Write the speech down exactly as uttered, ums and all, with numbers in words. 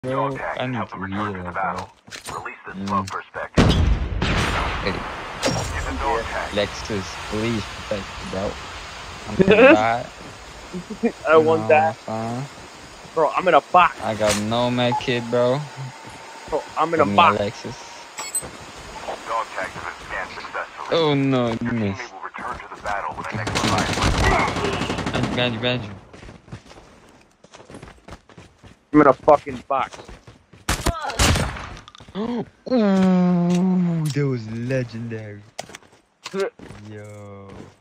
bro. I need to heal, bro. Release the Mm. smoke perspective. Hey, Get the door tag. Lexus, please protect me, bro. I'm gonna die. I You want know that. what I'm saying? Bro, I'm in a box. I got no med kit, bro. Bro, I'm in Give a me box. a Lexus. Dog tags have been scanned successfully. Oh no, you Your missed. teammate will return to the battle when the next revive. Behind you, behind you, behind you. I'm in a fucking box. Ooh, that was legendary. Yo.